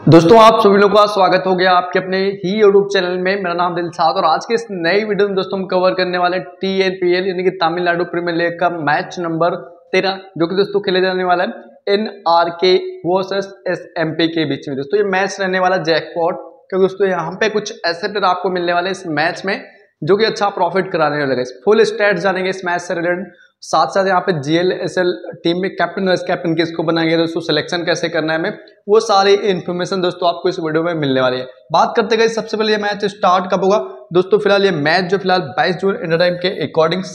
दोस्तों आप सभी लोगों का स्वागत हो गया आपके अपने ही यूट्यूब चैनल में। मेरा नाम दिलशाद और आज के इस नई वीडियो में दोस्तों हम कवर करने वाले TNPL यानी कि तमिलनाडु प्रीमियर लीग का मैच नंबर 13 जो कि दोस्तों खेले जाने वाला है NRK वर्सेस SMP के बीच में। दोस्तों ये मैच रहने वाला जैकपॉट, क्योंकि दोस्तों यहाँ पे कुछ ऐसे प्लेयर आपको मिलने वाले इस मैच में जो कि अच्छा प्रॉफिट कराने वाले। फुल स्टैट्स जानेंगे इस मैच से रिलेटेड, साथ साथ यहाँ पे GLSL टीम में कैप्टन वाइस कैप्टन किसको बनाएंगे, दोस्तों सिलेक्शन कैसे करना है हमें, वो सारी इन्फॉर्मेशन दोस्तों आपको इस वीडियो में मिलने वाली है। बात करते गए सबसे पहले ये मैच स्टार्ट कब होगा दोस्तों। फिलहाल ये मैच जो फिलहाल 22 जून इंडिया टाइम के अकॉर्डिंग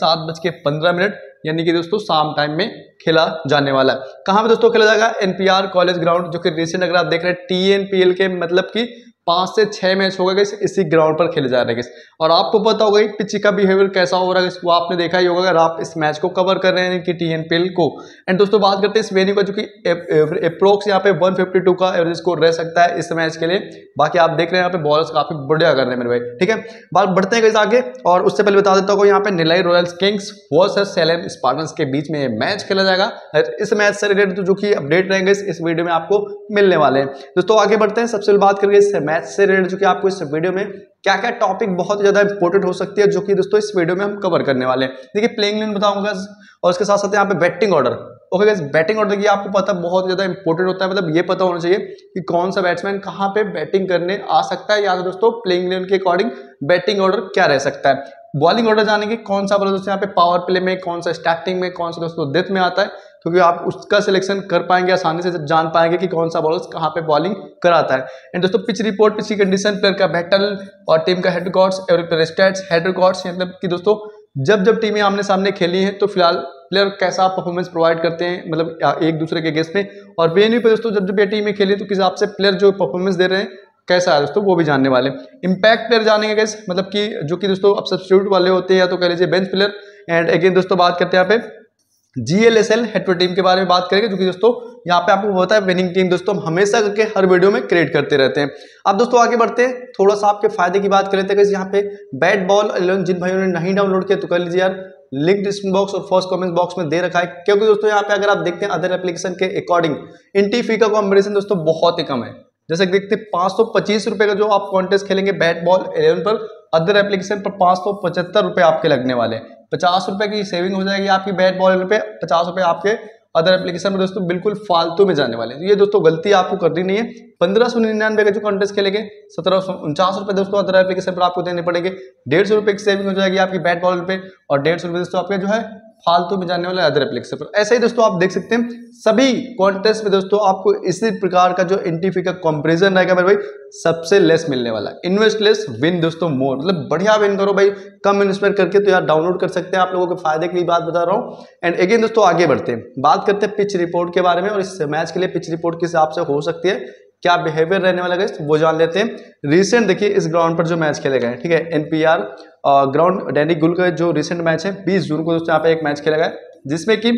7:15 यानी कि दोस्तों शाम टाइम में खेला जाने वाला है। कहाँ पे दोस्तों खेला जाएगा? NPR कॉलेज ग्राउंड, जो कि रिसेंट अगर आप देख रहे हैं TNPL के मतलब कि 5 से 6 मैच होगा इसी ग्राउंड पर खेले जा रहे हैं। और आपको पता होगा पिच का बिहेवियर कैसा हो रहा है, वो आपने देखा ही होगा अगर आप इस मैच को कवर कर रहे हैं कि TNPL को। एंड दोस्तों बात करते हैं इस वेन्यू का, जो कि अप्रोक्स यहाँ पे 152 का एवरेज स्कोर रह सकता है इस मैच के लिए। बाकी आप देख रहे हैं यहाँ पे बॉलर्स काफी बढ़िया कर रहे हैं मेरे भाई, ठीक है। बात बढ़ते हैं आगे, और उससे पहले बता देता हूँ यहाँ पे Nellai royals kings versus Salem Spartans के बीच में मैच खेला जाएगा। इस मैच से रिलेटेड जो कि अपडेट रहेंगे इस वीडियो में आपको मिलने वाले हैं। दोस्तों आगे बढ़ते हैं, सबसे पहले बात करेंगे इस मैच से रिलेटेड जो कि आपको इस वीडियो में क्या क्या टॉपिक बहुत ज्यादा इंपॉर्टेंट हो सकती है, जो कि दोस्तों इस वीडियो में हम कवर करने वाले हैं। देखिए प्लेइंग लाइन बताऊंगा और उसके साथ साथ यहाँ पे batting order. Okay guys, batting order की आपको पता बहुत ज्यादा इंपॉर्टेंट होता है, मतलब ये पता होना चाहिए कि कौन सा बैट्समैन कहाँ पे बैटिंग करने आ सकता है, या तो दोस्तों प्लेइंग लाइन के अकॉर्डिंग बैटिंग ऑर्डर क्या रह सकता है। बॉलिंग ऑर्डर जानेंगे कौन सा बॉलर दोस्तों यहाँ पे पावर प्ले में, कौन सा स्टार्टिंग में, कौन सा दोस्तों डेथ में आता है, क्योंकि आप उसका सिलेक्शन कर पाएंगे आसानी से, जब जान पाएंगे कि कौन सा बॉलर कहाँ पे बॉलिंग कराता है। एंड दोस्तों पिच रिपोर्ट, पिच की कंडीशन, प्लेयर का बैटल और टीम का head records, stats, head records, मतलब कि दोस्तों जब टीमें आमने सामने खेली हैं तो फिलहाल प्लेयर कैसा परफॉर्मेंस प्रोवाइड करते हैं, मतलब एक दूसरे के अगेंस्ट में, और वेन्यू पे दोस्तों जब ये टीमें खेली तो किस हिसाब से प्लेयर जो परफॉर्मेंस दे रहे हैं कैसा है दोस्तों, वो भी जानने वाले। इंपैक्ट प्लेयर जानेंगे कैसे, मतलब कि जो कि दोस्तों अब सब्स्टिट्यूट वाले होते हैं या तो कह लीजिए बेंच प्लेयर। एंड अगेन दोस्तों बात करते हैं यहाँ पे GLSL हेड टीम के बारे में बात करेंगे, जो कि दोस्तों यहाँ पे आपको पता है विनिंग टीम दोस्तों हम हमेशा करके हर वीडियो में क्रिएट करते रहते हैं। अब दोस्तों आगे बढ़ते हैं, थोड़ा सा आपके फायदे की बात कर लेते हैं। यहाँ पे बैट बॉल 11 जिन भाइयों ने नहीं डाउनलोड किया तो कर लीजिए यार, लिंक डिस्क्रिप्शन बॉक्स और फर्स्ट कमेंट बॉक्स में दे रखा है। क्योंकि दोस्तों यहाँ पे अगर आप देखते हैं अदर एप्लीकेशन के अकॉर्डिंग इंटी फी का कॉम्बिनेशन दोस्तों बहुत ही कम है। जैसे देखते हैं 525 रुपए का जो आप कॉन्टेस्ट खेलेंगे बैट बॉल 11 पर, अदर एप्लीकेशन पर 575 रुपए आपके लगने वाले हैं। 50 रुपए की सेविंग हो जाएगी आपकी बैट बॉल पे, 50 रुपए आपके अदर एप्लीकेशन में दोस्तों बिल्कुल फालतू में जाने वाले हैं। ये दोस्तों गलती आपको करनी नहीं है। 1599 का जो कॉन्टेस्ट खेलेंगे 1749 रुपए दोस्तों अदर एप्लीकेशन पर आपको देने पड़ेंगे। 150 रुपए की सेविंग हो जाएगी आपकी बैट बॉल पे, और 150 रुपए दोस्तों आपके जो है फालतू में जाने वाले अदर एप्लीकेशन पर। ऐसे ही दोस्तों आप देख सकते हैं सभी कॉन्टेस्ट में दोस्तों आपको इसी प्रकार का जो एंट्री का कंपैरिजन रहेगा मेरे भाई, सबसे लेस मिलने वाला। इन्वेस्ट लेस विन दोस्तों मोर, मतलब बढ़िया विन करो भाई, कम इन्वेस्टमेंट करके तो यार डाउनलोड कर सकते हैं। आप लोगों के फायदे के लिए बात बता रहा हूँ। एंड अगेन दोस्तों आगे बढ़ते हैं, बात करते हैं पिच रिपोर्ट के बारे में, और इस मैच के लिए पिच रिपोर्ट किस हिसाब से हो सकती है, क्या बिहेवियर रहने वाला है वो जान लेते हैं। रिसेंट देखिए इस ग्राउंड पर जो मैच खेले गए, ठीक है, NPR ग्राउंड डैनिक गुल का जो रिसेंट मैच है 20 जून को दोस्तों यहाँ पे एक मैच खेला गया, जिसमें कि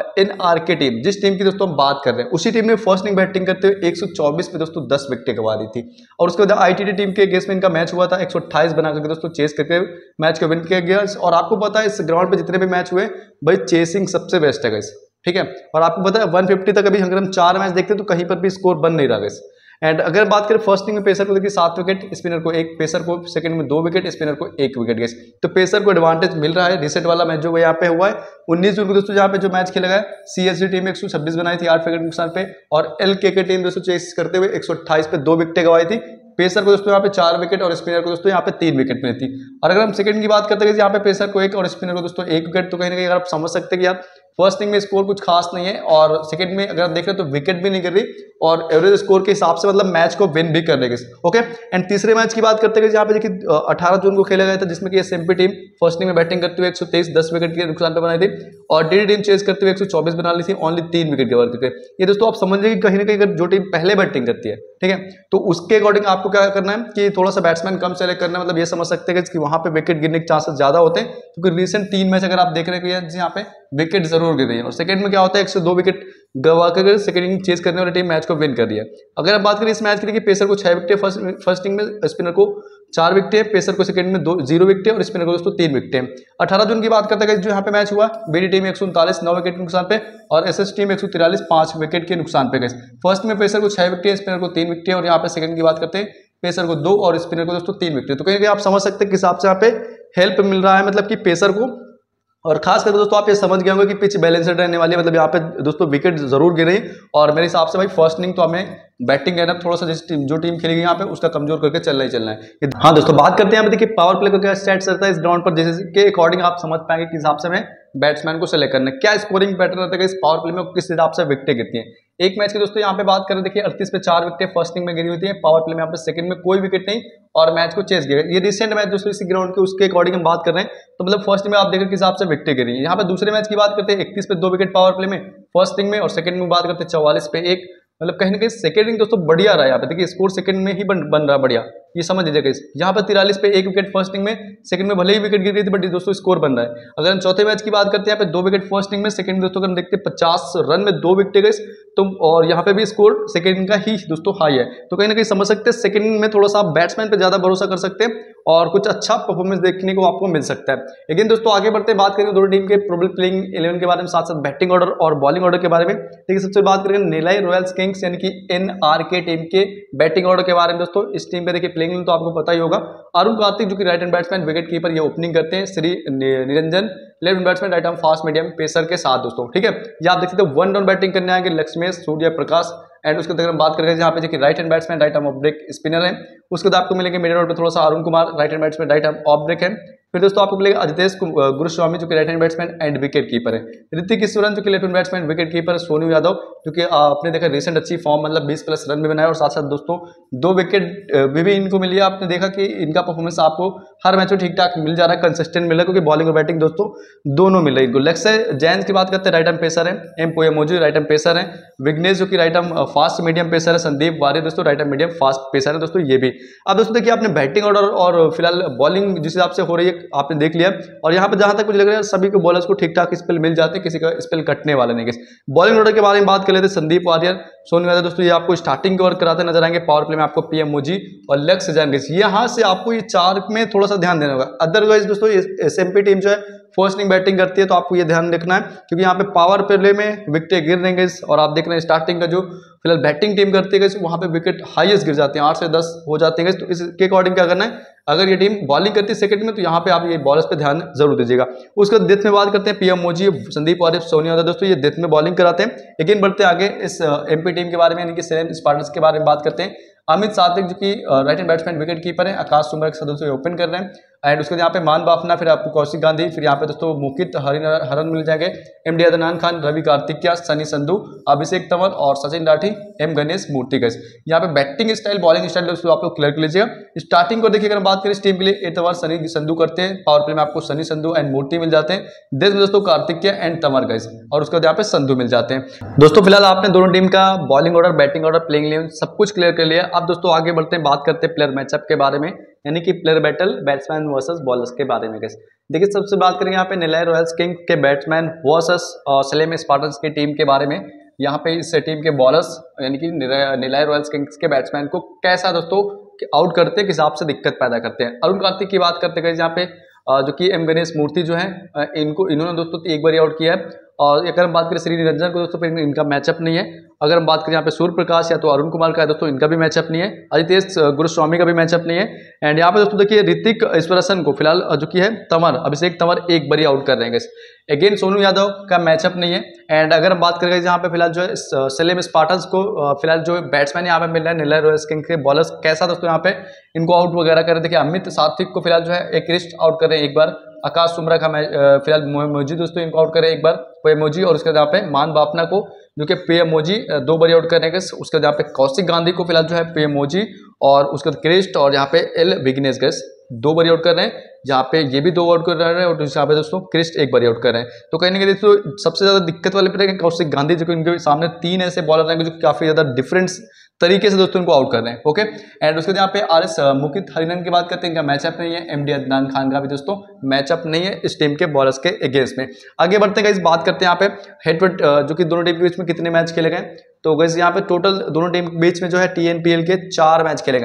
NRK टीम, जिस टीम की दोस्तों हम बात कर रहे हैं, उसी टीम ने फर्स्ट इनिंग बैटिंग करते हुए 124 पे दोस्तों 10 विकेटें गंवा दी थी। और उसके बाद ITT टीम के अगेंस्ट में इनका मैच हुआ था, 128 बना करके दोस्तों चेस करके मैच को विन किया गया। और आपको पता है इस ग्राउंड पे जितने भी मैच हुए भाई चेसिंग सबसे बेस्ट है गाइस, ठीक है। और आपको पता है 150 तक अभी अगर हम 4 मैच देखते हैं तो कहीं पर भी स्कोर बन नहीं रहा गाइस। एंड अगर बात करें फर्स्ट इनिंग में पेसर को देखिए 7 विकेट, स्पिनर को 1, पेसर को सेकंड में 2 विकेट, स्पिनर को 1 विकेट गए, तो पेसर को एडवांटेज मिल रहा है। रिसेंट वाला मैच जो यहाँ पे हुआ है 19 जून को दोस्तों जहाँ पे जो मैच खेला गया, CSG टीम 126 बनाई थी 8 विकेट नुकसान पे, और LKK टीम दोस्तों चेस करते हुए 128 पे 2 विकेटें गंवाई थी। पेसर को दोस्तों यहाँ पे 4 विकेट और स्पिनर को दोस्तों यहाँ पे 3 विकेट मिली थी। और अगर हम सेकंड की बात करते हैं यहाँ पे पेसर को 1 और स्पिनर को दोस्तों 1 विकेट, तो कहीं ना कहीं अगर आप समझ सकते हैं कि यार फर्स्ट इनिंग में स्कोर कुछ खास नहीं है, और सेकंड में अगर आप देख रहे हैं तो विकेट भी नहीं कर रही, और एवरेज स्कोर के हिसाब से मतलब मैच को विन भी कर लेगी। ओके, एंड तीसरे मैच की बात करते हैं यहाँ पे देखिए 18 जून को खेला गया था, जिसमें कि SMP टीम फर्स्ट इनिंग में बैटिंग करते हुए 123 10 विकेट के नुकसान पे बनाई थी, और DD टीम चेस करते हुए 124 बना ली थी, ओनली 3 विकेट कवर करके। ये दोस्तों आप समझिए कि कहीं ना कहीं अगर जो टीम पहले बैटिंग करती है, ठीक है, तो उसके अकॉर्डिंग आपको क्या करना है कि थोड़ा सा बैट्समैन कम सेलेक्ट करना है। मतलब ये समझ सकते हैं कि वहां पे विकेट गिरने के चांसेस ज्यादा होते हैं, क्योंकि रिसेंट 3 मैच अगर आप देख रहे हैं यहाँ पे विकेट जरूर गिर रही है। और सेकंड में क्या होता है 102 विकेट गवा कर सेकंड इनिंग चेस करने वाली टीम मैच को विन कर रही है। अगर आप बात करें इस मैच की, देखिए पेसर को 6 विकेट फर्स्ट इनिंग में, स्पिनर को 4 विकेटें, पेसर को सेकंड में 0 विकेटें और स्पिनर को दोस्तों 3 विकेटें। 18 जून की बात करते हैं जो यहाँ पे मैच हुआ, बीडी टीम 139 9 विकेट के नुकसान पे और एसएस टीम 143 5 विकेट के नुकसान पे गए। फर्स्ट में पेसर को 6 विकेटें, स्पिनर को 3 विकेटें और यहाँ पे सेकंड की बात करते हैं पेसर को 2 और स्पिनर को दोस्तों 3 विकेटें। तो कहीं आप समझ सकते हैं किस हिसाब से यहाँ पे हेल्प मिल रहा है, मतलब कि पेसर को। और खास करके दोस्तों आप ये समझ गए होंगे कि पिच बैलेंस्ड रहने वाली है, मतलब यहाँ पे दोस्तों विकेट जरूर गिरे और मेरे हिसाब से भाई फर्स्ट इनिंग तो हमें बैटिंग है ना थोड़ा सा जो टीम खेलेगी यहाँ पे उसका कमजोर करके चलना ही चलना है। हाँ दोस्तों बात करते हैं यहाँ पे देखिए पावर प्ले का क्या स्टैट्स रहता है इस ग्राउंड पर, जैसे के अकॉर्डिंग आप समझ पाएंगे किस हिसाब से हमें बैट्समैन को सेलेक्ट करना है, क्या स्कोरिंग पैटर्न रहता है इस पावर प्ले में, किस हिसाब से विकेटें गिरती हैं। एक मैच के दोस्तों यहाँ पे बात करें देखिए 38 पे 4 विकेटें फर्स्ट इनिंग में गिरी हुई है, पावर प्ले में यहाँ पे सेकंड में कोई विकेट नहीं और मैच को चेस गया। ये रिसेंट मैच दोस्तों इसी ग्राउंड के उसके अकॉर्डिंग हम बात कर रहे हैं, तो मतलब फर्स्ट में आप देखें किस हिसाब से विकेटें गिरी। यहाँ पे दूसरे मैच की बात करते हैं 31 पे 2 विकेट पावर प्ले में फर्स्ट इनिंग में और सेकंड में बात करते हैं 44 पे 1, मतलब कहीं ना कहीं सेकंड इनिंग दोस्तों बढ़िया रहा है। यहाँ पे देखिए स्कोर सेकंड में ही बन रहा है बढ़िया, ये समझ लीजिएगा। यहाँ पर 43 पे 1 विकेट फर्स्ट इनिंग में, सेकंड में भले ही विकेट गिर गई थी बट दोस्तों स्कोर बन रहा है। अगर हम चौथे मैच की बात करते हैं यहाँ पे 2 विकेट फर्स्ट इनिंग में, सेकंड में दोस्तों अगर हम देखते हैं 50 रन में 2 विकेट गए तो और यहाँ पे भी स्कोर सेकंड का ही दोस्तों हाई है। तो कहीं ना कहीं समझ सकते हैं सेकंड में थोड़ा सा बैट्समैन पे ज्यादा भरोसा कर सकते हैं और कुछ अच्छा परफॉर्मेंस देखने को आपको मिल सकता है। लेकिन दोस्तों आगे बढ़ते हैं, बात करेंगे दोनों टीम के प्रोबेबल प्लेइंग 11 के बारे में, साथ साथ बैटिंग ऑर्डर और बॉलिंग ऑर्डर के बारे में। देखिए सबसे बात करेंगे नीलाई रॉयल्स किंग्स यानी कि एनआरके टीम के बैटिंग ऑर्डर के बारे में। दोस्तों इस टीम पे देखिए प्लेइंग तो आपको पता ही होगा, अरुण कार्तिक जो कि right hand batsman wicket keeper ये ओपनिंग करते हैं, Shri Niranjan left batsman right arm fast medium pacer के साथ दोस्तों, ठीक है। ये आप देख सकते हो 1 डाउन बैटिंग करने आएंगे लक्ष्मेश सूर्य प्रकाश एंड उसके बाद हम बात करेंगे यहाँ पे देखिए right hand batsman right arm off break spinner है। उसके बाद आपको मिलेंगे मिडिल ऑर्डर पे थोड़ा सा Arun Kumar right hand batsman right arm off break है। फिर दोस्तों आपको मिलेगा अजितेश गुरुस्वामी जो कि right hand batsman and wicket keeper है, ऋतिक ईश्वरन जो कि left hand batsman wicket keeper, Sonu Yadav जो कि आपने देखा रिसेंट अच्छी फॉर्म मतलब 20+ रन भी बनाया और साथ साथ दोस्तों 2 विकेट भी इनको मिली है। आपने देखा कि इनका परफॉर्मेंस आपको हर मैच में ठीक ठाक मिल जा रहा है, कंसिस्टेंट मिल रहा है क्योंकि बॉलिंग और बैटिंग दोस्तों दोनों मिल रही है इनको। लक्ष्य जैन की बात करते हैं राइट आर्म पेसर है, M Poiyamozhi right arm pacer है, विघ्नेश जो कि right arm fast medium pacer है, संदीप वारी दोस्तों right arm medium fast pacer है दोस्तों ये भी। अब दोस्तों देखिए आपने बैटिंग ऑर्डर और फिलहाल बॉलिंग जिस हिसाब से हो रही है आपने देख लिया और यहाँ पे जहां तक मुझे लग रहा है सभी को बॉलर्स को ठीक ठाक स्पेल मिल जाते हैं, किसी का स्पेल कटने वाला नहीं। बॉलिंग ऑर्डर के बारे में बात कर लेते हैं, संदीप वारियर सोनू यादव दोस्तों ये आपको स्टार्टिंग कवर कराते नजर आएंगे, पावर प्ले में आपको पीएम मोजी और लक्ष्य जैन यहाँ से आपको ये 4 में थोड़ा सा ध्यान देना होगा। अदरवाइज दोस्तों एसएमपी टीम जो है फर्स्ट इनिंग बैटिंग करती है तो आपको ये ध्यान रखना है क्योंकि यहाँ पे पावर प्ले में विकेटें गिर रही हैं और आप देख रहे हैं स्टार्टिंग का जो फिलहाल बैटिंग टीम करती है वहाँ पे विकेट हाईएस्ट गिर जाते हैं 8 से 10 हो जाते हैं। तो इसके अकॉर्डिंग क्या करना है, अगर ये टीम बॉलिंग करती है सेकंड में तो यहाँ पे आप ये बॉलर्स पे ध्यान जरूर दीजिएगा। उसके बाद डेथ में बात करते हैं पीएम मोजी संदीप वारियर सोनिया यादव दोस्तों ये डेथ में बॉलिंग कराते हैं। लेकिन बढ़ते आगे इस एमपी टीम के बारे में यानी कि सेलेम स्पार्टन्स के बारे में बात करते हैं। अमित सात्विक जो कि right hand batsman wicket keeper है, आकाश सुमरा के सदस्य ओपन कर रहे हैं एंड उसके यहाँ पे मान बाफना, फिर आपको कौशिक गांधी, फिर यहाँ पे दोस्तों मुकित हरन मिल जाएंगे, एमडी अदनान खान, रवि कार्तिकिया, सनी संधू, अभिषेक तंवर और सचिन राठी, एम गणेश मूर्ति गैस। यहाँ पे बैटिंग स्टाइल बॉलिंग स्टाइल दोस्तों आप लोग क्लियर कर लीजिएगा। स्टार्टिंग को देखिए अगर बात करें इस टीम के लिए एतवार सनी संधू करते हैं, पावर प्ले में आपको सनी संधू एंड मूर्ति मिल जाते हैं, देश में दोस्तों कार्तिकिया एंड तंवर गैस और उसके बाद यहाँ पे संधू मिल जाते हैं। दोस्तों फिलहाल आपने दोनों टीम का bowling order batting order playing 11 सब कुछ क्लियर कर लिया। अब दोस्तों आगे बढ़ते हैं, बात करते हैं प्लेयर मैचअप के बारे में यानी कि player battle batsman versus bowlers के बारे में। देखिए सबसे बात करेंगे यहाँ पे नीलाई रॉयल्स किंग के बैट्समैन वर्सेस सलेम स्पार्टन्स की टीम के बारे में। यहाँ पे इस टीम के बॉलर्स यानी कि नीलाई रॉयल्स किंग्स के बैट्समैन को कैसा दोस्तों आउट करते हैं, किस हिसाब से दिक्कत पैदा करते हैं। अरुण कार्तिक की बात करते हैं यहाँ पे जो कि एम गणेश मूर्ति जो है इन्होंने दोस्तों एक बार आउट किया है। और अगर हम बात करें श्री निरंजन को दोस्तों फिर इनका मैचअप नहीं है। अगर हम बात करें यहाँ पे सूर्य प्रकाश या तो अरुण कुमार का है दोस्तों इनका भी मैचअप नहीं है, अजितेश गुरुस्वामी का भी मैचअप नहीं है। एंड यहाँ पे दोस्तों देखिए ऋतिक ईश्वरसन को फिलहाल जो कि है तंवर अभिषेक तंवर एक बार आउट कर रहे हैं। अगेन सोनू यादव का मैचअप नहीं है। एंड अगर हम बात करेंगे यहाँ पे फिलहाल जो है सलेम स्पार्टन्स को फिलहाल जो बैट्समैन यहाँ पे मिल रहा है नीलाई रॉयल्स किंग के बॉलर्स कैसा दोस्तों यहाँ पे इनको आउट वगैरह कर रहे। देखिए अमित सात्विक को फिलहाल जो है एक रिस्ट आउट कर रहे हैं एक बार, आकाश सुमरा का फिलहाल मोजी दोस्तों इनको आउट करे एक बार पोएमोजी और उसके यहाँ पे मान बापना को जो कि पेएमोजी 2 बार आउट करेंगे। उसके यहाँ पे कौशिक गांधी को फिलहाल जो है पेएमोजी और उसके बाद क्रिस्ट और यहाँ पे एल विघ्नेश गैस 2 बार आउट कर रहे हैं, जहाँ पे ये भी 2 आउट कर रहे हैं और यहाँ पे दोस्तों क्रिस्ट एक बार आउट कर रहे हैं। तो कहीं ना कहीं दोस्तों सबसे ज्यादा दिक्कत वाले प्लेयर कौशिक गांधी जो कि इनके सामने 3 ऐसे बॉलर हैं जो काफी ज्यादा डिफरेंस तरीके से दोस्तों इनको आउट कर रहे हैं। ओके एंड उसके यहाँ पे आरएस मुकित हरिनन की बात करते हैं, इनका मैचअप नहीं है। एमडी अदनान खान का भी दोस्तों मैचअप नहीं है इस टीम के बॉलर्स के अगेंस्ट में। आगे बढ़ते हैं, इस बात करते हैं यहाँ पे हेड टू हेड जो कि दोनों टीम के बीच में कितने मैच खेले गए। तो गैस यहाँ पे टोटल दोनों टीम के बीच में जो है टीएनपीएल के 4 मैच खेले गए।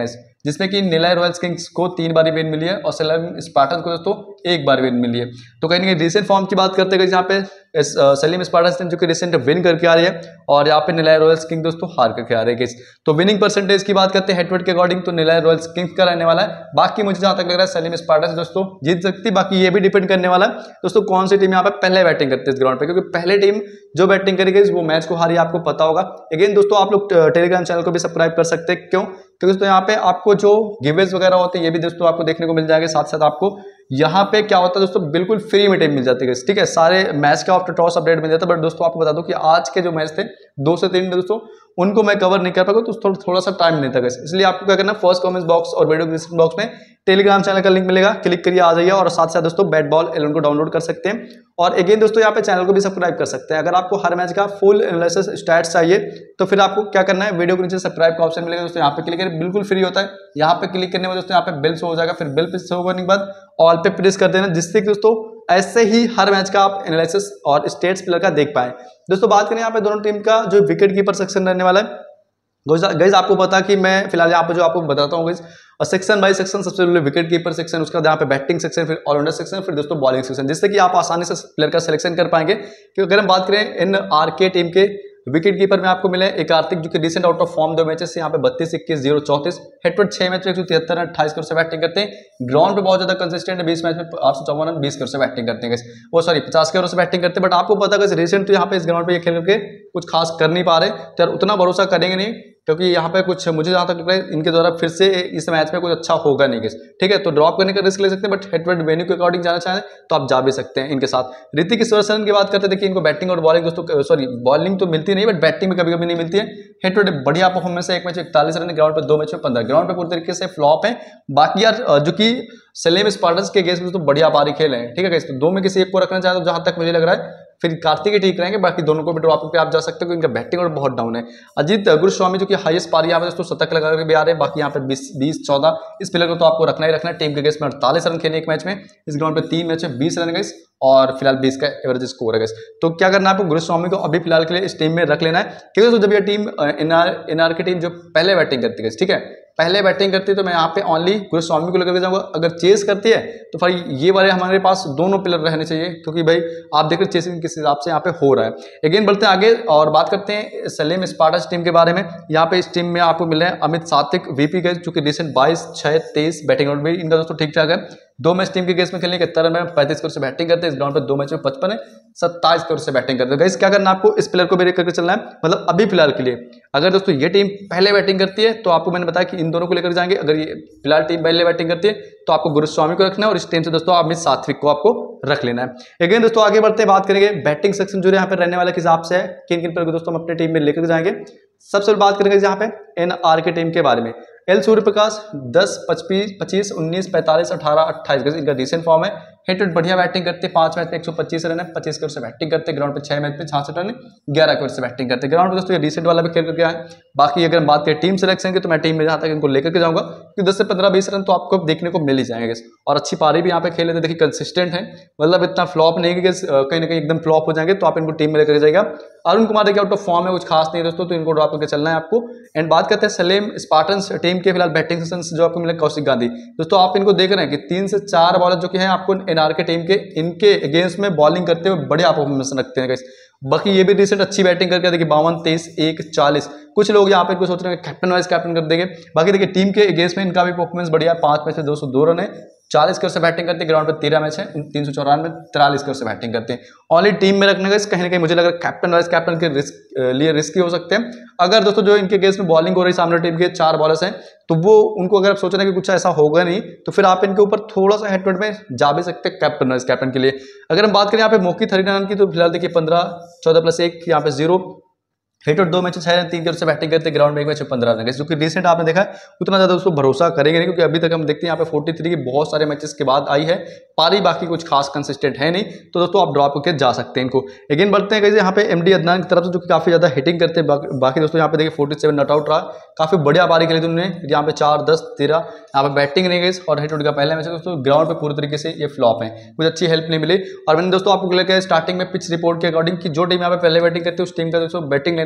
जिसमें कि नीलाय रॉयल्स किंग्स को 3 बार विन मिली है और सलेम स्पार्टन्स को दोस्तों 1 बार विन मिली है। तो कहीं ना कहीं रिसेंट फॉर्म की बात करते हैं यहाँ पे सलीम स्पार्टन्स टीम जो कि रिसेंट विन करके आ रही है और यहाँ पे नीलाय रॉयल्स किंग दोस्तों हार करके आ रही है। तो विनिंग परसेंटेज की बात करते हैं हेड-टू-हेड के अकॉर्डिंग तो नीलाय रॉयल्स किंग्स का रहने वाला है। बाकी मुझे जहां तक लग रहा है सलीम स्पार्टन्स दोस्तों जीत सकती है। बाकी ये भी डिपेंड करने वाला है दोस्तों कौन सी टीम यहाँ पे पहले बैटिंग करती है इस ग्राउंड पे, क्योंकि पहले टीम जो बैटिंग करेगी वो मैच को हारी, आपको पता होगा। अगेन दोस्तों आप लोग टेलीग्राम चैनल को भी सब्सक्राइब कर सकते हैं। क्यों? क्योंकि दोस्तों यहाँ पे आपको जो गिवेज वगैरह होते हैं ये भी दोस्तों आपको देखने को मिल जाएगा। साथ साथ आपको यहाँ पे क्या होता है दोस्तों बिल्कुल फ्री में टीम मिल जाती है, ठीक है। सारे मैच का आफ्टर टॉस अपडेट मिल जाता है। बट दोस्तों आपको बता दूं कि आज के जो मैच थे 2 से 3 दोस्तों उनको मैं कवर नहीं कर पाऊंगा, तो थोड़ा सा टाइम नहीं था। इसलिए आपको क्या करना है, फर्स्ट कमेंट्स बॉक्स और वीडियो डिस्क्रिप्शन बॉक्स में टेलीग्राम चैनल का लिंक मिलेगा, क्लिक करिए आ जाइए और साथ साथ दोस्तों बैट बॉल 11 को डाउनलोड कर सकते हैं। और अगेन दोस्तों यहाँ पे चैनल को भी सब्सक्राइब कर सकते हैं। अगर आपको हर मैच का फुल एनालिसिस स्टैट्स चाहिए तो फिर आपको क्या करना है, वीडियो के नीचे सब्सक्राइब का ऑप्शन मिलेगा दोस्तों, यहाँ पे क्लिक करिए, बिल्कुल फ्री होता है। यहाँ पे क्लिक करने में दोस्तों यहाँ पे बिल शो हो जाएगा, फिर बिल पे शो करने के बाद ऑल पे प्रेस कर देना, जिससे कि दोस्तों ऐसे ही हर मैच का आप एनालिसिस और स्टेट्स प्लेयर का देख पाए। दोस्तों बात करें यहाँ पे दोनों टीम का जो विकेट कीपर सेक्शन रहने वाला है, गाइस आपको पता कि मैं फिलहाल यहाँ पे जो आपको बताता हूँ गाइस, और सेक्शन बाय सेक्शन सबसे पहले विकेट कीपर सेक्शन, उसका यहाँ पे बैटिंग सेक्शन, फिर ऑलराउंडर सेक्शन, फिर दोस्तों बॉलिंग सेक्शन, जिससे कि आप आसानी से प्लेयर का सिलेक्शन कर पाएंगे। क्योंकि अगर हम बात करें इन आरके टीम के विकेट कीपर में आपको मिले एक कार्तिक जो कि recent out of form 2 matches से यहाँ पे 32, 21, 0, 34 हेड-टू-हेड 6 मैच में 173 रन 28 करोड़ से बैटिंग करते हैं। ग्राउंड पे बहुत ज्यादा कंसिस्टेंट है, 20 मैच में 854 रन 20 करोड़ से बैटिंग करते हैं, वो सॉरी 50 करोड़ से बैटिंग करते हैं। बट आपको पता है रिसेंट तो यहाँ पे इस ग्राउंड पे ये खेल करके कुछ खास कर नहीं पा रहे, तो यार उतना भरोसा करेंगे नहीं, क्योंकि यहाँ पे कुछ मुझे जहाँ तक लग रहा है इनके द्वारा फिर से इस मैच में कुछ अच्छा होगा नहीं, ठीक है। तो ड्रॉप करने का रिस्क ले सकते हैं, बट हेड-टू-हेड वेन्यू के अकॉर्डिंग जाना चाहें तो आप जा भी सकते हैं इनके साथ। ऋतिक ईश्वरसन की बात करते हैं, देखिए इनको बैटिंग और बॉलिंग दोस्तों सॉरी बॉलिंग तो मिलती नहीं, बट बैटिंग में कभी कभी नहीं मिलती है। हेड-टू-हेड बढ़िया परफॉर्मेंस है, एक मैच में 41 रन, ग्राउंड पे 2 मैच में 15, ग्राउंड पे पूरी तरीके से फ्लॉप है। बाकी यार जो कि सलीम स्पार्टन्स के गेस में तो बढ़िया पारी खेले हैं, ठीक है। तो 2 में किसी एक को रखना चाहे तो जहां तक मुझे लग रहा है फिर कार्तिक ही ठीक रहेंगे, बाकी दोनों को भी ड्रॉप पे आप जा सकते हो क्योंकि इनका बैटिंग और बहुत डाउन है। अजीत गुरुस्वामी जो कि हाईएस्ट पारी यहाँ पे दोस्तों शतक लगा के भी आ रहे हैं, बाकी यहाँ पे 20-14 इस प्लेयर को तो आपको रखना ही रखना है। टीम के गेस में 48 रन खेले एक मैच में, इस ग्राउंड पे 3 मैच में 20 रन गए और फिलहाल 20 का एवरेज स्कोर है। तो क्या करना है आपको, गुरुस्वामी को अभी फिलहाल के लिए इस टीम में रख लेना है, क्योंकि जब ये टीम एनआर की टीम जो पहले बैटिंग करती है, ठीक है, पहले बैटिंग करती है तो मैं यहाँ पे ओनली गुरुस्वामी को लेकर जाऊंगा। अगर चेस करती है तो भाई ये वाले हमारे पास दोनों प्लेयर रहने चाहिए, क्योंकि भाई आप देख रहे चेसिंग किस हिसाब से यहाँ पे हो रहा है। अगेन बढ़ते हैं आगे और बात करते हैं सलीम स्पार्टन्स टीम के बारे में। यहाँ पे इस टीम में आपको मिल रहे हैं अमित सात्विक वीपी गए, जो कि रिसेंट 22, 6, 23 बैटिंग आउट भी इनका दोस्तों ठीक ठाक है। 2 मैच टीम के केस में खेलने के 71 में 35 करोड़ से बैटिंग करते हैं, इस ग्राउंड पे 2 मैच में 55 है, 27 करोड़ से बैटिंग करते हैं। गाइस क्या करना आपको, इस प्लेयर को भी करके चलना है, मतलब अभी फिलहाल के लिए। अगर दोस्तों ये टीम पहले बैटिंग करती है तो आपको मैंने बताया कि इन दोनों को लेकर जाएंगे। अगर ये फिलहाल टीम पहले बैटिंग करती है तो आपको गुरुस्वामी को रखना है और इस टीम से दोस्तों अमित सात्विक को आपको रख लेना है। अगेन दोस्तों आगे बढ़ते हैं, बात करेंगे बैटिंग सेक्शन जो यहाँ पे रहने वाले किस हिसाब से है, किन किन प्लेयर को दोस्तों हम अपनी टीम में लेकर जाएंगे। सबसे पहले बात करेंगे यहाँ पे एनआर के टीम के बारे में। एल सूर्यप्रकाश 10, 25, 19, 45, 18, 28 इनका रिसेंट फॉर्म है। हेड-टू-हेड बढ़िया बैटिंग करते हैं, 5 मैच में 125 रन है, 25 करोड़ से बैटिंग करते हैं, ग्राउंड पे 6 मैच में 66 रन, 11 करोड़ से बैटिंग करते हैं। ग्राउंड पे दोस्तों ये रिसेंट वाला भी खेल करके आए। बाकी अगर हम बात करें टीम सिलेक्शन की तो मैं टीम में जहाँ तक इनको लेकर के जाऊंगा कि 10 से 15-20 रन तो आपको देखने को मिल ही जाएंगे। और अच्छी पारी भी यहाँ पे खेले थे, देखिए कंसिस्टेंट है, मतलब इतना फ्लॉप नहीं कि कहीं ना कहीं एकदम फ्लॉप हो जाएंगे, तो आप इनको टीम में लेकर जाएगा। अरुण कुमार देखिए आउट ऑफ फॉर्म है, कुछ खास नहीं दोस्तों, तो इनको ड्रॉप करके चलना है आपको। एंड बात करते हैं सलीम स्पार्टन्स टीम के फिलहाल बैटिंग सेशन जो आपको मिले कौशिक गांधी दोस्तों, आप इनको देख रहे हैं कि 3 से 4 बॉलर जो कि हैं आपको एनआर के टीम के इनके अगेंस्ट में बॉलिंग करते हुए बढ़िया परफॉर्मेंस रखते हैं। बाकी ये भी रिसेंट अच्छी बैटिंग करके देखिए 52, 23, 1, 40 कुछ लोग यहाँ पे इनको सोच रहे हैं कैप्टन वाइस कैप्टन कर देंगे। बाकी देखिए टीम के अगेंस्ट में इनका भी परफॉर्मेंस बढ़िया है, 5 मैच में 202 रन है, 40 करोड़ से बैटिंग करते हैं, ग्राउंड पे 13 मैच है, 394 में 43 करोड़ से बैटिंग करते हैं। ओनली टीम में रखने का कहीं ना कहीं मुझे लग रहा है कैप्टन वाइस कैप्टन के लिए रिस्की हो सकते हैं। अगर दोस्तों जो इनके केस में बॉलिंग हो रही सामने टीम के 4 बॉलर्स हैं तो वो उनको अगर आप सोच रहे हैं कि कुछ ऐसा होगा नहीं तो फिर आप इनके ऊपर थोड़ा सा हेड-टू-हेड में जा भी सकते हैं कैप्टन वाइस कैप्टन के लिए। अगर हम बात करें यहाँ पे मोकित हरियाणा की तो फिलहाल देखिए 15, 14+1 यहाँ पे 0 हेड-टू-हेड 2 मैच 6 रन 3 करोड़ से बैटिंग करते हैं, ग्राउंड में 1 मैच में 15 रन। जो कि रिसेंट आपने देखा है उतना ज्यादा उसको भरोसा करेंगे नहीं, क्योंकि अभी तक हम देखते हैं यहाँ पे 43 की बहुत सारे मैचेस के बाद आई है पारी, बाकी कुछ खास कंसिस्टेंट है नहीं, तो दोस्तों आप ड्रॉप करके जा सकते हैं इनको। अगेन बढ़ते हैं यहाँ पे एमडी अदनान की तरफ से जो कि काफी ज्यादा हिटिंग करते हैं। बाकी दोस्तों यहाँ पे देखिए 47 नॉट आउट रहा, काफी बढ़िया पारी खेली थी उन्होंने, यहाँ पे 4, 10, 13 यहाँ पे बैटिंग नहीं गई और हेड-टू-हेड का पहला मैच है दोस्तों, ग्राउंड पे पूरी तरीके से ये फ्लॉप है, कुछ अच्छी हेल्प नहीं मिली। और मैंने दोस्तों आपको लेकर स्टार्टिंग में पिच रिपोर्ट के अकॉर्डिंग कि जो टीम यहाँ पे पहले बैटिंग करती है उस टीम का दोस्तों बैटिंग लाइन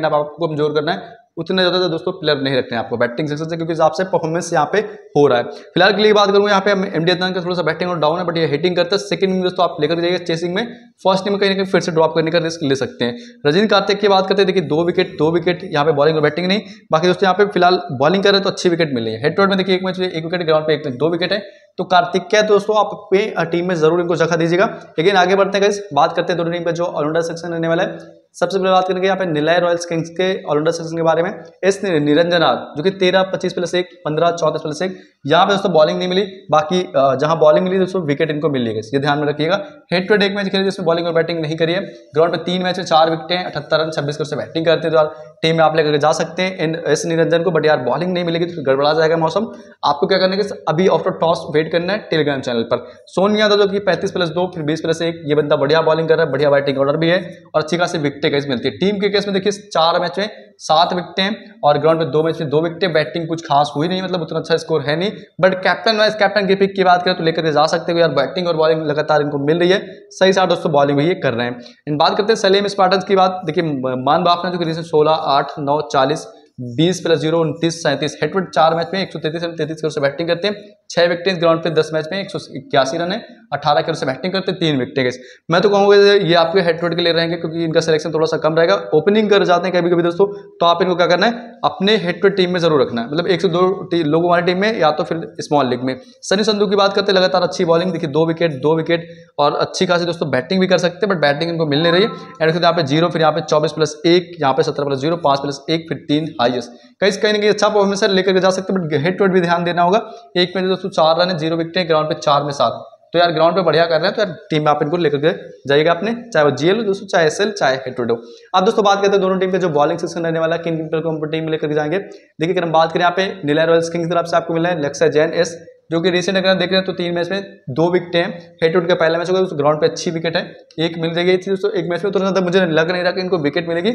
अपने आप को कमजोर करना है, उतने ज़्यादा दोस्तों प्लेयर नहीं रखने हैं आपको बैटिंग सेक्शन से, क्योंकि हिसाब से परफॉर्मेंस यहाँ पे हो रहा है। फिलहाल के लिए बात करूँ यहाँ पे एमडी अदनान का थोड़ा सा बैटिंग और डाउन है, बट ये हिटिंग करता है। सेकंड इनिंग दोस्तों आप लेकर जाइए चेसिंग में, फर्स्ट इनिंग में कहीं ना कहीं फिर से ड्रॉप करने का रिस्क ले सकते हैं। रजनी कार्तिक की बात करते हैं, देखिए 2 विकेट यहाँ पे बॉलिंग और बैटिंग नहीं, बाकी दोस्तों यहाँ पे फिलहाल बॉलिंग कर रहे हैं तो अच्छी विकेट मिली है। हेड टू हेड में देखिए एक मैच में 1 विकेट, ग्राउंड पे 2 विकेट है, तो कार्तिक क्या है दोस्तों आप पे टीम में जरूर इनको जगह दीजिएगा। लेकिन आगे बढ़ते हैं गाइस, बात करते हैं दोनों टीम का जो ऑलराउंडर सेक्शन रहने वाला है। सबसे पहले बात करेंगे यहाँ पे निलय रॉयल्स किंग्स के ऑलराउंडर सेक्शन के बारे में। एस निरंजन आर जो कि 13-25+1, 15-34+1, यहाँ पे दोस्तों बॉलिंग नहीं मिली, बाकी जहां बॉलिंग मिली दोस्तों विकेट इनको मिल गई, ये ध्यान में रखिएगा। हेड टू हेड एक मैच खेले जिसमें बॉलिंग और बैटिंग नहीं करी है। ग्राउंड पे 3 मैच में 4 विकेटें, 78 रन, 26 से बैटिंग करते हैं, तो टीम में आप लेकर जा सकते हैं एस निरंजन को, बट यार बॉलिंग नहीं मिलेगी तो गड़बड़ा जाएगा मौसम। आपको क्या करना है कि अभी आफ्टर टॉस वेट करना है टेलीग्राम चैनल पर। सोन यादव जो कि 35+2 फिर 20+1, ये बंदा बढ़िया बॉलिंग कर रहा है, बढ़िया बैटिंग ऑर्डर भी है और अच्छी खासी विकेटें कैसे मिलती है। टीम के केस में देखिए 4 मैच में 7 विकेटें और ग्राउंड पे 2 मैच में 2 विकेटें, बैटिंग कुछ खास हुई नहीं, मतलब उतना अच्छा स्कोर है नहीं, बट कैप्टन वाइस कैप्टन की पिक की बात करें तो लेकर के जा सकते हो यार, बैटिंग और बॉलिंग लगातार इनको मिल रही है, सही साथ दोस्तों बॉलिंग भी ये कर रहे हैं। इन बात करते हैं सलेम स्पार्टन्स की बात, देखिए मान बाफना जो कि recent 16, 8, 9, 40, 20+0, 29, 37 head to head 4 match में 133 रन 33 करोड़ से बैटिंग करते हैं, 6 विकेट ग्राउंड पे 10 मैच में 181 रन है, 18 करोड़ से बैटिंग करते हैं, 3 विकेट। मैं तो कहूँगा ये आपके हेड टू हेड के लिए रहेंगे, क्योंकि इनका सिलेक्शन थोड़ा सा कम रहेगा। ओपनिंग कर जाते हैं कभी कभी दोस्तों, तो आप इनको क्या करना है अपने हेड टू हेड टीम में जरूर रखना है, मतलब 1 से 2 लोगों वाली टीम में या तो फिर स्मॉल लीग में। सनी संधू की बात करते हैं, लगातार अच्छी बॉलिंग, देखिए 2 विकेट और अच्छी खासी दोस्तों बैटिंग भी कर सकते हैं, बट बैटिंग इनको मिल नहीं रही है। एंड यहाँ पे 0, फिर यहाँ पे 24+1, यहाँ पे 17+0, 5+1, फिर 3 हाईएस्ट, कहीं ना कहीं अच्छा परफॉर्मेंस लेकर जा सकते हैं, बट हेड टू हेड भी ध्यान देना होगा। एक में दोस्तों 4 रन है, 0 विकेट, ग्राउंड पे 4 में 7, तो यार ग्राउंड पे बढ़िया कर रहे हैं, तो यार टीम में आप इनको लेकर के जाइएगा अपने, चाहे वो जीएल हो दोस्तों, चाहे एसएल, चाहे हेड टू हेड हो। अब दोस्तों बात करते हैं दोनों टीम के जो बॉलिंग सेक्शन रहने वाला है, किन किन को टीम में लेकर जाएंगे। देखिए अगर हम बात करें यहाँ पे निलय रॉयल्स किंग्स की तरफ से आपको मिला है लक्ष्य जैन एस, जो कि रिसेंट अगर देख रहे हैं तो 3 मैच में 2 विकेटें हैं। हेड टू हेड का पहला मैच होगा तो ग्राउंड पे अच्छी विकेट है, एक मिल जाएगी थी दोस्तों एक मैच में, तो ज्यादा मुझे लग नहीं रहा कि इनको विकेट मिलेगी।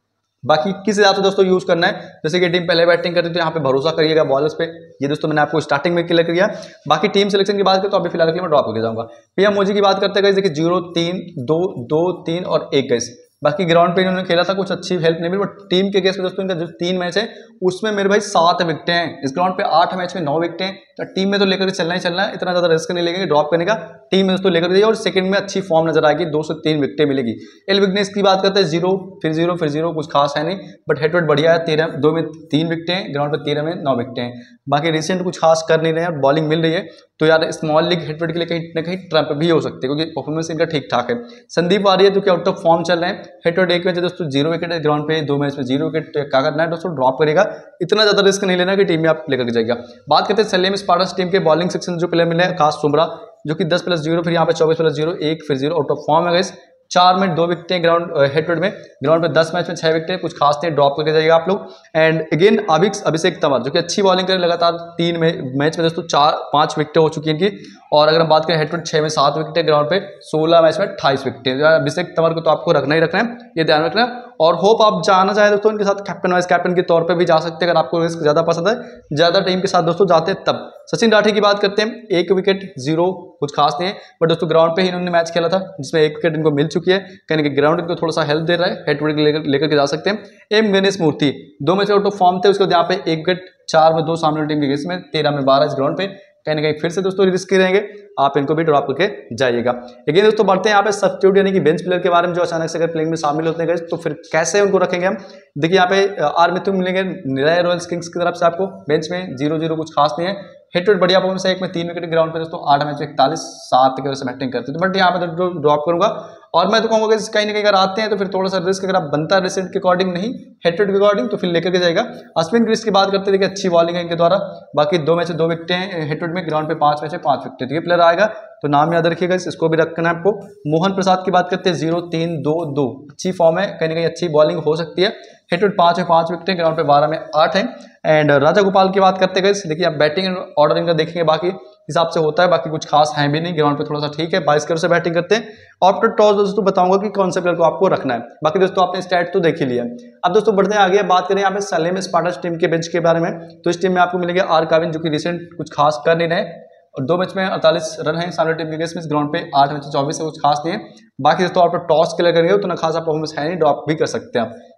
बाकी किस हिसाब से दोस्तों यूज करना है, जैसे कि टीम पहले बैटिंग करती है तो यहाँ पे भरोसा करिएगा बॉलर्स पे, ये दोस्तों मैंने आपको स्टार्टिंग में क्लियर किया। बाकी टीम सिलेक्शन की बात करें तो अभी फिलहाल के लिए मैं ड्रॉप करके जाऊंगा। पीएम मोजी की बात करते हैं देखिए 0, 3, 2, 2, 3 और 1 गैस, बाकी ग्राउंड पे इन्होंने खेला था, कुछ अच्छी हेल्प नहीं मिली, बट टीम के केस में दोस्तों इनका जो 3 मैच है उसमें मेरे भाई 7 विकेटें हैं, इस ग्राउंड पे 8 मैच में 9 विकेटें, तो टीम में तो लेकर चलना ही चलना है, इतना ज्यादा रिस्क नहीं लेंगे ड्रॉप करने का, टीम में दोस्तों लेकर जाइए और सेकंड में अच्छी फॉर्म नजर आएगी, 2 से 3 विकेटें मिलेगी। एल विग्नेस की बात करते हैं 0, फिर 0, फिर 0, कुछ खास है नहीं, बट हेड टू हेड बढ़िया है, 13 2 में 3 विकेटें, ग्राउंड पे 13 में 9 विकेटें, बाकी रिसेंट कुछ खास कर नहीं रहे हैं, बॉलिंग मिल रही है, तो यार small league head to head के लिए कहीं ना कहीं ट्रम्प भी हो सकते हैं, क्योंकि परफॉर्मेंस इनका ठीक ठाक है। संदीप वारियर जो कि आउट ऑफ फॉर्म चल रहे हैं, हेड टू हेड एक मैच दोस्तों 0 विकेट है, ग्राउंड पे 2 मैच में 0 विकेट, तो क्या करना है दोस्तों ड्रॉप करेगा, इतना ज्यादा रिस्क नहीं लेना कि टीम में आप लेकर जाएगा। बात करते हैं सलेम स्पार्टन्स टीम के बॉलिंग सेक्शन जो प्लेयर मिले हैं, आकाश सुमरा जो कि 10+0, फिर यहाँ पे 24+0, 1, फिर 0, आउट ऑफ फॉर्म है, 4 में 2 विकेटें, ग्राउंड हेड टू हेड में, ग्राउंड पे 10 मैच में 6 विकेटें, कुछ खास नहीं, ड्रॉप करके जाइएगा आप लोग। एंड अगेन अभिषेक तंवर जो कि अच्छी बॉलिंग करें, लगातार 3 मैच में दोस्तों 4-5 विकेटें हो चुकी हैं इनकी, और अगर हम बात करें हेड टू हेड 6 में 7 विकेटें, ग्राउंड पे 16 मैच में 28 विकेटें, अभिषेक तंवर को तो आपको रखना ही रखना है, ये ध्यान रखना है। और होप आप जाना चाहें दोस्तों इनके साथ कैप्टन वाइस कैप्टन के तौर पे भी जा सकते हैं, अगर आपको रिस्क ज्यादा पसंद है, ज्यादा टीम के साथ दोस्तों जाते हैं तब। सचिन राठी की बात करते हैं, 1 विकेट, 0, कुछ खास नहीं है, बट दोस्तों ग्राउंड पे ही इन्होंने मैच खेला था जिसमें 1 विकेट इनको मिल चुकी है, कहीं ना ग्राउंड इनको थोड़ा सा हेल्प दे रहा है, हेड टू हेड लेकर के जा सकते हैं। M Ganesh Murthy 2 match out of form थे, उसके बाद यहाँ पे 1 विकेट, 4 में 2 सामने टीम के केस में, 13 में 12 इस ग्राउंड पे, कहीं ना कहीं फिर से दोस्तों रिस्की रहेंगे, आप इनको भी ड्रॉप करके जाइएगा। लेकिन दोस्तों बढ़ते हैं यहाँ पे सब्स्टिट्यूट यानी कि बेंच प्लेयर के बारे में, जो अचानक से अगर प्लेइंग में शामिल होते हैं तो फिर कैसे उनको रखेंगे हम। देखिए यहाँ पे आर मिथुन मिलेंगे निलय रॉयल्स किंग्स की तरफ से आपको बेंच में 0-0, कुछ खास नहीं है। हेड टू हेड बढ़िया परफॉर्मेंस है, 1 में 3 विकेट, ग्राउंड पे दोस्तों 8 मैच 41, 7 की वजह से बैटिंग करते हैं, तो बट यहाँ पे तो ड्रॉप करूंगा। और मैं तो कहूँगा कि कहीं ना कहीं अगर आते हैं तो फिर थोड़ा सा रिस्क अगर आप बनता है रिसेंट के अकॉर्डिंग नहीं, हेड टू हेड के अकॉर्डिंग, तो फिर लेकर के जाएगा। अश्विन ग्रिस की बात करते हैं, देखिए अच्छी बॉलिंग है इनके द्वारा, बाकी 2 मैच 2 विकेटें हैं हेड टू हेड में, ग्राउंड पे 5 मैच 5 विकेट, ये प्लेयर आएगा तो नाम याद रखिएगा, इसको भी रखना है आपको। मोहन प्रसाद की बात करते हैं 0, 3, 2, 2, अच्छी फॉर्म है, कहीं ना कहीं अच्छी बॉलिंग हो सकती है, हेड टू हेड 5 में 5 विकेटें, ग्राउंड पे 12 में 8 है। एंड राजा गोपाल की बात करते हैं, देखिए आप बैटिंग ऑर्डर इनका देखेंगे, बाकी हिसाब से होता है, बाकी कुछ खास है भी नहीं, ग्राउंड पे थोड़ा सा ठीक है, 22 करोड़ से बैटिंग करते हैं। आफ्टर टॉस दोस्तों बताऊंगा कि कौन से प्लेयर को आपको रखना है, बाकी दोस्तों आपने स्टैट तो देख ही लिया। अब दोस्तों बढ़ते हैं आगे, बात करें यहाँ पे सलेम स्पार्टन्स टीम के बेंच के बारे में, तो इस टीम में आपको मिलेंगे आर काविन जो कि रिसेंट कुछ खास कर नहीं रहे, और 2 मैच में 48 रन है सामने टीम के केस में, ग्राउंड पे 8 मैच 24 से कुछ खास नहीं है। बाकी दोस्तों आप टॉस क्लियर करेंगे तो ना खासा परफॉर्मेंस है नहीं, ड्रॉप भी कर सकते हैं आप।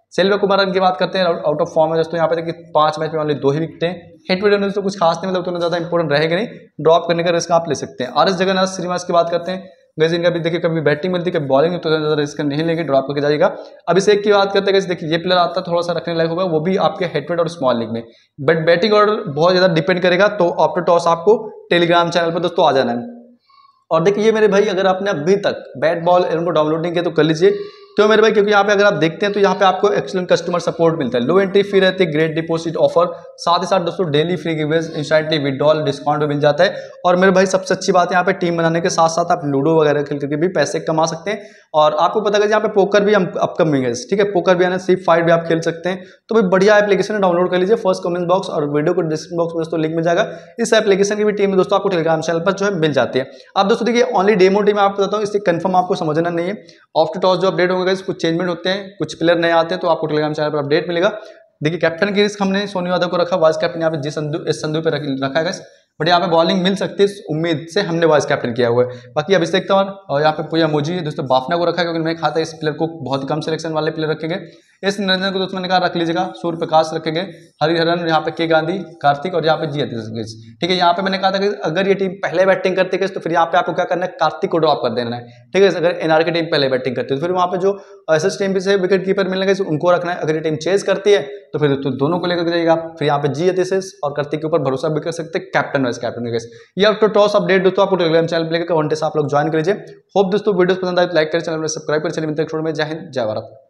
सेल्वा कुमारन की बात करते हैं, आउट ऑफ फॉर्म है दोस्तों। यहाँ पे देखिए 5 मैच में ओनली 2 ही विकेटें। हिट विकेट दोस्तों कुछ खास नहीं, मतलब उतना ज़्यादा इंपॉर्टेंट रहेगा नहीं, ड्रॉप करने का रिस्क आप ले सकते हैं। आर एस जगन्नाथ श्रीनिवास की बात करते हैं, गैस इनका भी देखिए कभी बैटिंग मिलती है कभी बॉलिंग, तो ज़्यादा रिस्क नहीं लेंगे, ड्रॉप करके जाएगा। अभिषेक की बात करते हैं, देखिए ये प्लेयर आता है थोड़ा सा रखने लायक होगा, वो भी आपके हेडवेट और स्मॉल लीग में, बट बैटिंग ऑर्डर बहुत ज़्यादा डिपेंड करेगा। तो आफ्टर टॉस आपको टेलीग्राम चैनल पर दोस्तों आ जाना है। और देखिए मेरे भाई, अगर आपने अभी तक बैट बॉल इनको डाउनलोड नहीं किया तो कर लीजिए। तो मेरे भाई, क्योंकि यहाँ पे अगर आप देखते हैं तो यहाँ पे आपको एक्सीलेंट कस्टमर सपोर्ट मिलता है, लो एंट्री फी रहती है, ग्रेट डिपॉजिट ऑफर, साथ ही साथ दोस्तों daily free giveaways, instantly withdrawal, discount भी मिल जाता है। और मेरे भाई सबसे अच्छी बात है, यहाँ पे टीम बनाने के साथ साथ आप लूडो वगैरह खेल करके भी पैसे कमा सकते हैं। और आपको पता है यहाँ पे पोकर भी अपकमिंग है, ठीक है, पोकर भी आना, सिर्फ फाइट भी आप खेल सकते हैं। तो भाई बढ़िया एप्लीकेशन है, डाउनलोड कर लीजिए। फर्स्ट कमेंट बॉक्स और वीडियो को डिस्क्रिप्शन बॉक्स में दोस्तों लिंक मिल जाएगा। इस एप्लीकेशन की भी टीम दोस्तों आपको टेलीग्राम चैनल पर जो है मिल जाती है। आप दोस्तों देखिए ओनली डेमो टीम आपको बताता हूँ, इससे कंफर्म आपको समझना नहीं है। आफ्टर टॉस जो अपडेट होंगे कुछ चेंजमेंट होते हैं, कुछ प्लेयर नए आते हैं, तो आपको टेलीग्राम चैनल पर अपडेट मिलेगा। देखिए कैप्टन की रिस्क हमने सोनी यादव को रखा, वाइस कैप्टन यहाँ पे एस संधू पे रखा है, बट यहाँ पे बॉलिंग मिल सकती है, उम्मीद से हमने वाइस कैप्टन किया हुआ है। बाकी अभिषेक तंवर और यहाँ पे पूजा मोजी दोस्तों बाफना को रखा है, क्योंकि मैं खाता इस प्लेयर को बहुत कम सिलेक्शन वाले प्लेयर रखेंगे। इस निरंजन को दोस्तों मैंने कहा रख लीजिएगा, सूर्य प्रकाश रखेंगे, हरिहरन, यहाँ पे के गांधी, कार्तिक और यहाँ पे जी अतीश, ठीक है। यहाँ पे मैंने कहा था कि अगर ये टीम पहले बैटिंग करती है तो फिर यहाँ पे आपको क्या करना है, कार्तिक को ड्रॉप कर देना है, ठीक है। अगर एनआर की टीम पहले बैटिंग करती है तो फिर वहाँ पे जो एसएस टीम से विकेट कीपर मिलेंगे उनको रखना है। अगर ये टीम चेज करती है तो फिर तो दोनों को लेकर जाएगा, फिर यहाँ पे जी अतीश और कार्तिक के ऊपर भरोसा भी कर सकते हैं, कैप्टन वाइस कैप्टन के। ये अब तो टॉस अपडेट दोस्तों आपको टेलीग्राम चैनल पर लेकर 1 डे से आप लोग ज्वाइन कर लीजिए। होप दोस्तों वीडियो पसंद आए तो लाइक करें, चैनल में सब्सक्राइब करें। चलिए मिलते हैं, जय हिंद, जय भारत।